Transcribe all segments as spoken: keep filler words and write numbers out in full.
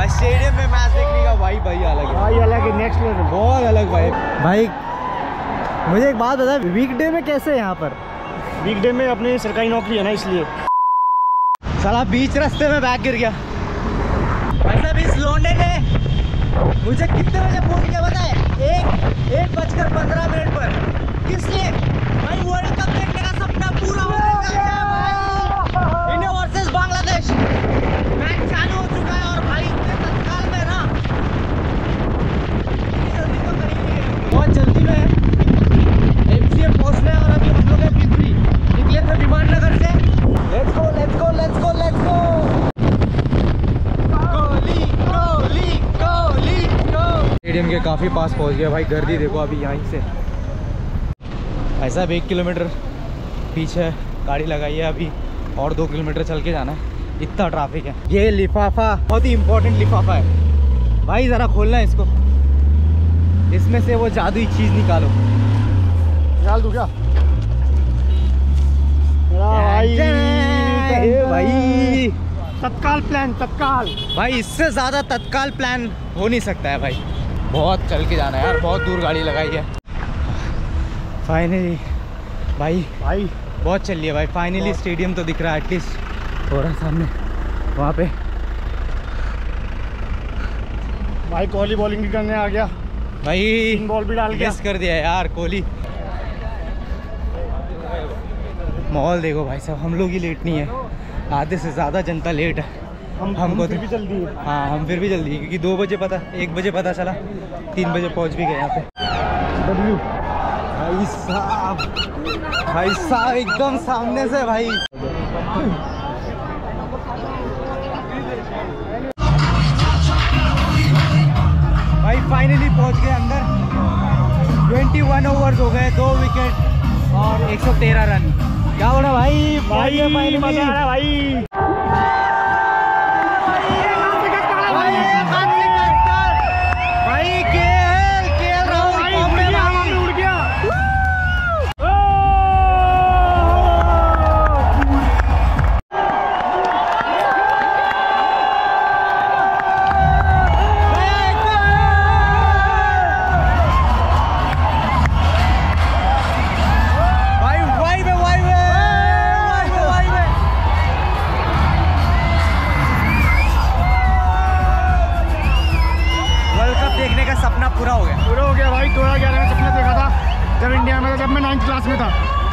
भाई स्टेडियम में मैच देखने का भाई भाई अलग है, भाई अलग है, नेक्स्ट लेवल, बहुत अलग भाई। भाई मुझे एक बात बता, वीकडे में कैसे है यहाँ पर? वीकडे में अपनी सरकारी नौकरी है ना, इसलिए। साला बीच रास्ते में बैग गिर गया भाई साहब। इस लोंडे ने मुझे कितने बजे फोन किया पता है? एक एक बजकर पंद्रह मिनट पर। किस लिए? भाई वर्ल्ड कप देखने का सपना पूरा हो गया भाई। इंडिया वर्सेस बांग्लादेश मैच चालू हो चुका है और भाई इतने तत्काल में ना, जल्दी तो करेंगे, बहुत जल्दी में एमसीए पहुंचना है। और अभी हम लोग हैं पिंपरी, निकले थे विमाननगर से। Let's go let's go let's go let's go. Stadium के काफ़ी पास पहुंच गया भाई। गर्दी देखो अभी यहीं से भाई साहब एक किलोमीटर पीछे गाड़ी लगाई है अभी, और दो किलोमीटर चल के जाना है, इतना ट्रैफिक है। ये लिफाफा बहुत ही इम्पोर्टेंट लिफाफा है भाई, ज़रा खोलना है इसको, इसमें से वो जादुई चीज़ निकालो। निकाल दूँ क्या? भाई भाई तत्काल प्लान, तत्काल भाई, इससे ज़्यादा तत्काल प्लान हो नहीं सकता है भाई। बहुत चल के जाना है यार, बहुत दूर गाड़ी लगाई है। फाइनली भाई भाई बहुत चल रही है भाई। फाइनली स्टेडियम तो दिख रहा है एटलीस्ट, हो रहा है सामने वहाँ पे। भाई कोहली बॉलिंग भी करने आ गया भाई, बॉल भी डाल के मिस कर दिया यार कोहली। माहौल देखो भाई साहब, हम लोग ही लेट नहीं है, आधे से ज़्यादा जनता लेट है। हम हमको हम फिर भी जल्दी है। हाँ हम फिर भी जल्दी, क्योंकि दो बजे पता, एक बजे पता चला, तीन बजे पहुंच भी गए यहाँ पे। डब्ल्यू भाई साहब, भाई साहब एकदम सामने से भाई। भाई फाइनली पहुंच गए अंदर। इक्कीस ओवर्स हो गए, दो विकेट और एक सौ तेरह रन। क्या बोला भाई? भाई मजा आ रहा है भाई। भाई केएल केएल राहुल फॉर्म में भाई, उड़ गया। भाई वाई में वाई में वाई में वाई में वर्ल्ड कप देखने का सपना पूरा हो गया। पूरा हो गया भाई। दो हजार ग्यारह में सपना देखा था जब इंडिया में था, जब मैं नाइन्थ क्लास में था।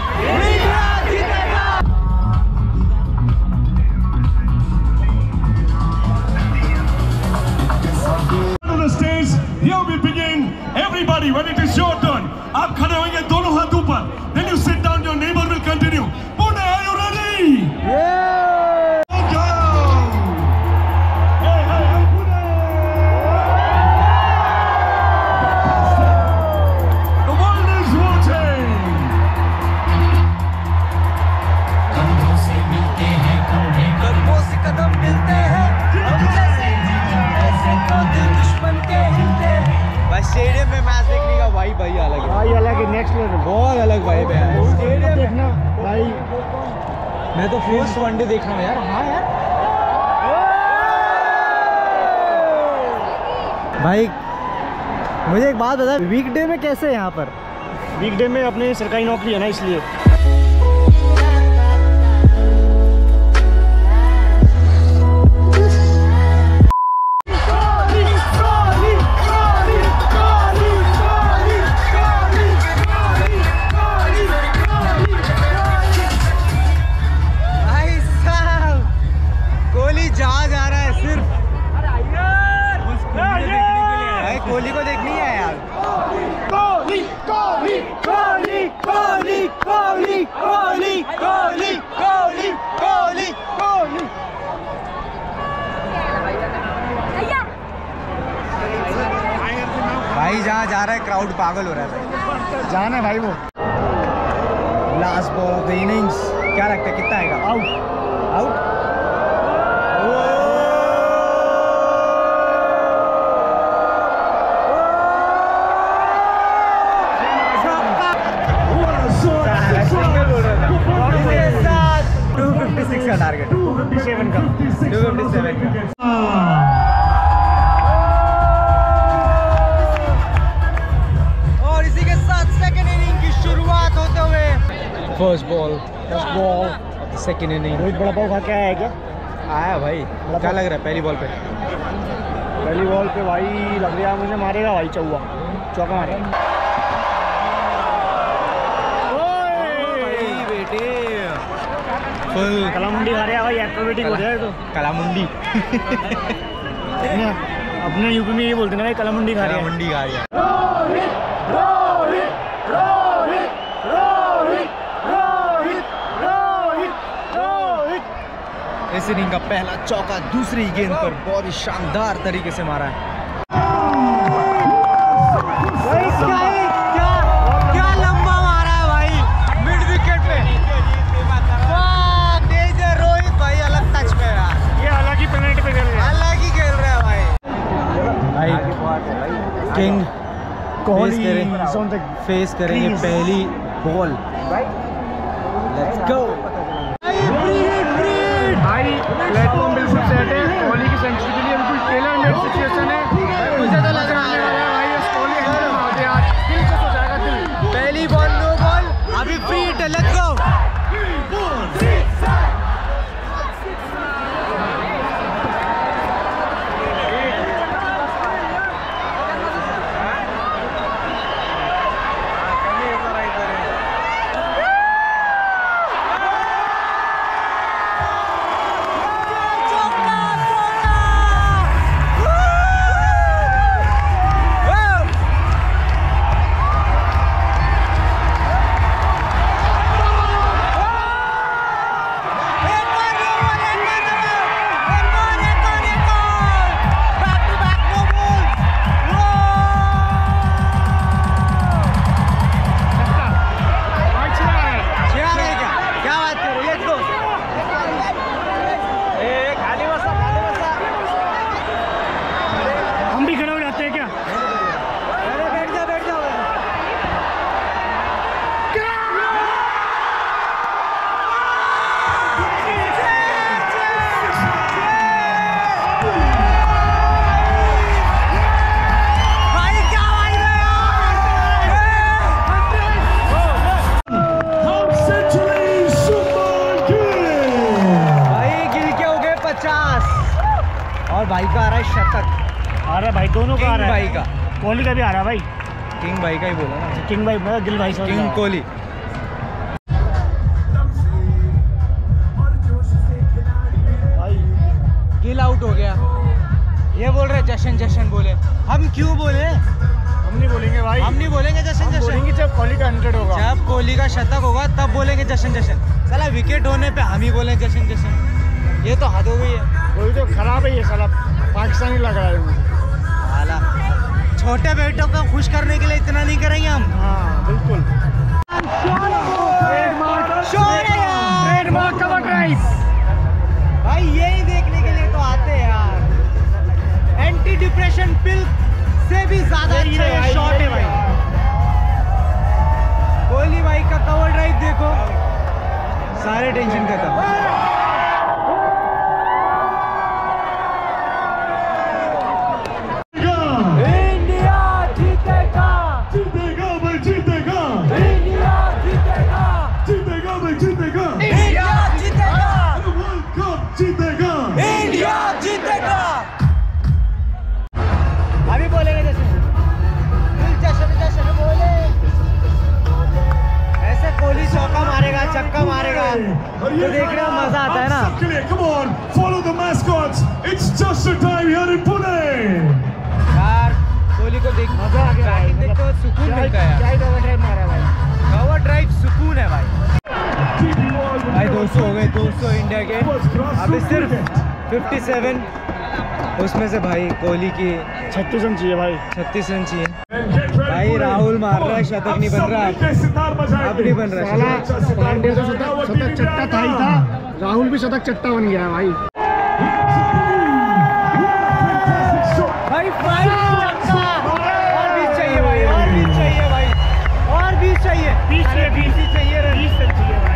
Here we begin. Everybody, when it is your turn, आप खड़े होंगे दोनों हाथ ऊपर. Then you sit down. Your neighbor will continue. Pune, are you ready? Yeah. Go! Hey, hey, hey, Pune! The world is watching. कदमों से मिलते हैं कदमों से कदम मिलते हैं, हम जैसे ऐसे तो दिल दुश्मन के हिलते हैं। भाई स्टेडियम में मैच देखने का भाई भाई अलग है, भाई अलग है, नेक्स्ट लेवल, बहुत अलग वाइब है स्टेडियम देखना भाई। मैं तो फर्स्ट वनडे देख रहा हूँ यार। हाँ यार भाई मुझे एक बात बता, वीकडे में कैसे है यहाँ पर? वीकडे में अपनी सरकारी नौकरी है ना, इसलिए। भाई साहब कोहली जहाँ जा रहा है सिर्फ उस कोहली को देखने के लिए। भाई कोहली को देखनी है यार। कोहली कोहली कोहली कोहली कोहली कोहली कोहली कोहली कोहली कोहली। भाई जहाँ जा रहा है क्राउड पागल हो रहा है। जान है भाई वो। Last ball of the innings, क्या लगता है कितना आएगा? Out out. Two fifty six का टारगेट, टू फिफ्टी सेवन का, टू फिफ्टी सेवन का। First ball first ball second inning. Rohit बड़ा पाव खा के आया है क्या? आया भाई, क्या लग रहा है पहली बॉल पे? पहली बॉल पे भाई लग रहा है मुझे मारेगा भाई, चौवा चौका मारेगा बेटे। फुल कलामुंडी खा रहा है भाई, एक्रोबेटिक हो रहा है तो। कलामुंडी अपने अपने यूपी में ये बोलते हैं ना भाई, कलामुंडी खा रहा है। कलामुंडी खा रहा है। इस इनिंग का पहला चौका दूसरी गेंद पर बहुत ही शानदार तरीके से मारा है। क्या क्या लंबा मारा है भाई मिड विकेट पे। रोहित भाई अलग टच पे यार, ये अलग ही पेनल्टी पे खेल रहे हैं, अलग ही खेल रहा है भाई। भाई किंग कोहली फेस करेंगे पहली बॉल। लेट्स गो भाई, प्लेटफॉर्म बिल्कुल सेट है कोहली की सेंचुरी के लिए, बिल्कुल टेलर मेड सिचुएशन है। मुझे तो लग रहा है भाई कोहली हैंडल मार दे आज, दिल खुश हो जाएगा दिल। पहली बॉल नो बॉल, अभी फ्री हिट है, लेट्स गो। और भाई का आ रहा है शतक, आ रहा है भाई, दोनों का आ रहा है भाई का, कोहली का भी आ रहा है भाई। किंग भाई का ही बोला ना, किंग भाई मैं गिल भाई, किंग कोहली। गिल आउट हो गया, ये बोल रहे जशन जशन बोले, हम क्यों बोले? हम नहीं बोलेंगे भाई, हम नहीं बोलेंगे जशन हम जशन, बोलेंगे जब कोहली का हंड्रेड होगा, जब कोहली का शतक होगा तब बोलेंगे जशन जशन। साला विकेट होने पे हम ही बोले जशन जशन, ये तो हद हो गई है। वही तो खराब है ये साला, पाकिस्तानी लग रहा है मुझे। साला छोटे बेटों को खुश करने के लिए इतना नहीं करेंगे हम। हाँ बिल्कुल, ट्रेडमार्क कवर ड्राइव भाई, यही देखने के लिए तो आते हैं यार। एंटी डिप्रेशन पिल से भी ज्यादा अच्छा ये शॉट है भाई। कोहली भाई का कवर ड्राइव देखो, सारे टेंशन खत्म। अभी बोलेंगे जैसे जशन जशन बोले, ऐसे कोहली चौका मारेगा, छक्का मारेगा तो देखने में मजा आता है ना। Come on, follow the mascots. It's just a time here in Pune. यार कोहली को देख मजा आ गया भाई, देख तो सुकून मिलता है क्या यार। कवर ड्राइव मारा भाई, कवर ड्राइव सुकून है भाई। भाई दो सौ हो गए, दो सौ इंडिया के, अभी सिर्फ सत्तावन, उसमें से भाई कोहली की छत्तीस रन चाहिए भाई, छत्तीस रन चाहिए भाई। राहुल मार रहा है, शतक नहीं बन रहा, अब नहीं बन रहा साला पांडे तो शतक शतक चट्टा था ही था, राहुल भी शतक चट्टा बन गया है भाई। भाई फाइव और बीस चाहिए भाई, और बीस चाहिए भाई, और बीस चाहिए, बीस से बीस ही चाहिए, बीस रन चाहिए भाई।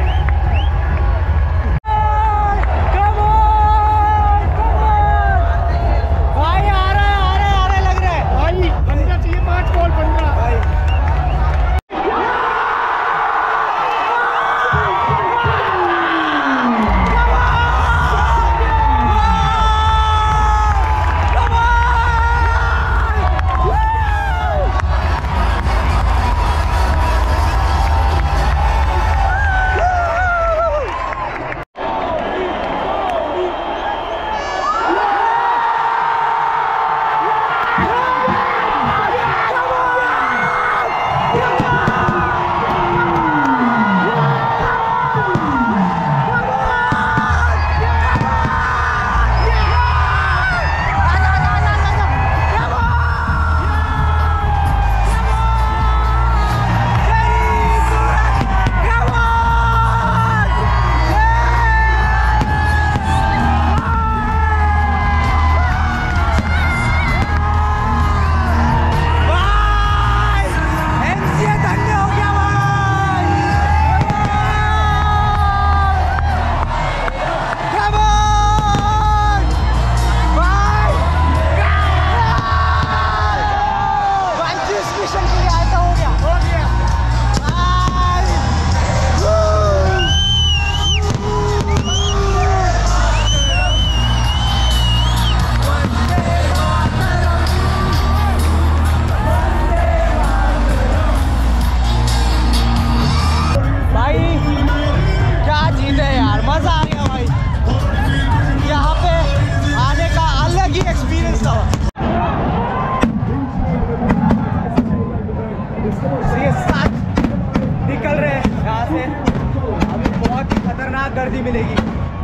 मिलेगी।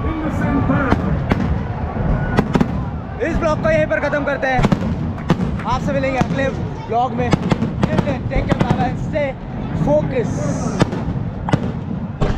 इस ब्लॉग को यहीं पर ख़त्म करते हैं। आपसे मिलेंगे अगले ब्लॉग में। Take care, bye bye, stay focus.